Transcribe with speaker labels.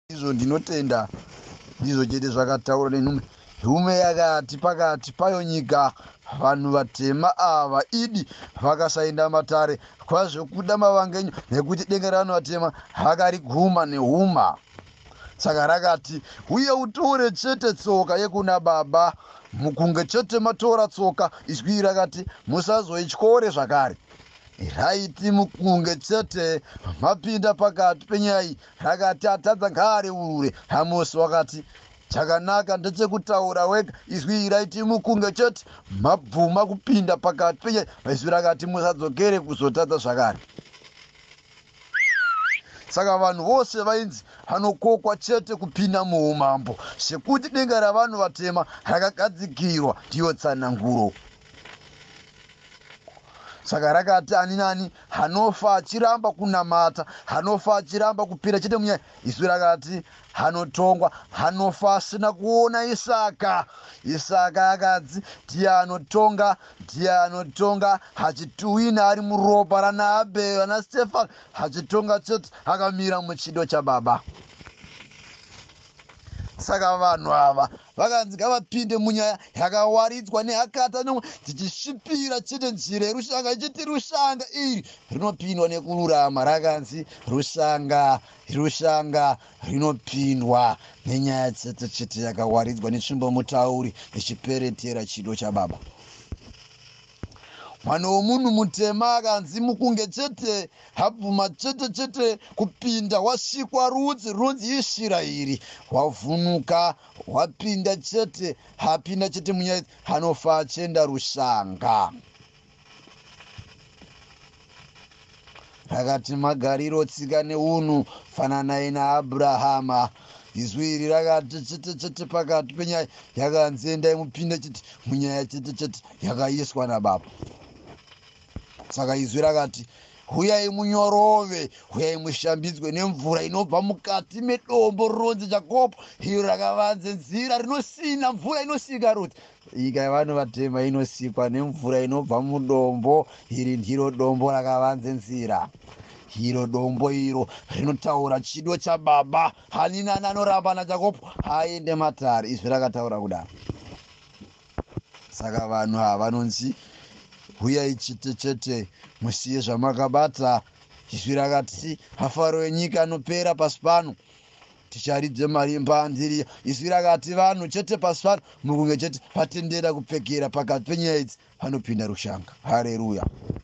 Speaker 1: izvo ndinotenda ndizvo chete zvakataura nenhume. Nhume yakati pakati payo nyika vanhu vatema ava idi vakasaenda matare kwazvokuda mavangenyo nekuti denga revanhu vatema vakariguma nehuma. Saka rakati uye utore chete tsoka yekuna baba, mukunge chete matora tsoka. Izwi rakati musazoityore zvakare. Raiti mukunge chete mapinda pakati penyaya iyi. Rakati atadza ngaareurure. Amosi wakati chakanaka ndechekutaura wega. Izwi raiti mukunge chete mabvuma kupinda pakati penyaya. Izwi rakati musadzokere kuzotadza zvakare. Saka vanhu vose vainzi vanokokwa chete kupinda muumambo, sekuti denga ravanhu vatema rakagadzikirwa ndiyo tsananguro. Saka rakati ani nani hanofa achiramba kunamata, hanofa achiramba kupinda chete munyaya. Izwi rakati hanotongwa, hanofa asina kuona Isaka. Isaka akadzi ndiye anotonga hachituwina ari muropa rana Abheri vana Stefani, hachitonga chete akamira muchido chababa. Saka vanhu ava vakanzi ngavapinde munyaya yakawaridzwa nehakata nomwe dzichisvipira chete njira yerushanga, ichiti rushanga iri rinopindwa nekururama. Rakanzi rushanga rinopindwa nenyaya chete chete yakawaridzwa netsvimbo mutauri ichiperetera chido chababa. Mwana womunhu mutema akanzi mukunge chete habvuma chete chete kupinda, wasvikwa runzi Israeri, wavhunuka wapinda chete, hapinda chete munyaya hanofa achienda rushanga. Rakati magariro, tsika neunhu fananai naAbhurahama. Izwi iri rakati chete chete pakati penyaya yakanzi endai mupinde chete munyaya chete chete yakaiswa nababa. Saka izwi rakati uyai munyorove, uyai mushambidzwe nemvura inobva mukati medombo rinonzi Jakobho, iro rakavanze nzira rinosina mvura inosika roti. Nyika yevanhu vatema inosikwa nemvura inobva mudombo. Iri ndiro dombo rakavanze nzira. Iro dombo iro rinotaura chido chababa. Ani nani anoramba naJakobho aende matare. Izvi rakataura kudaro. Saka vanhu ava vanonzi uyai chete chete musiye zvamakabata. Izvi rakati mafaro enyika anopera pasi pano, ticharidze marimba ndiri. Izvi rakati vanhu chete pasi pano mukunge chete patendera kupfekera pakati penyaya idzi vanopinda rushanga. Haleluya.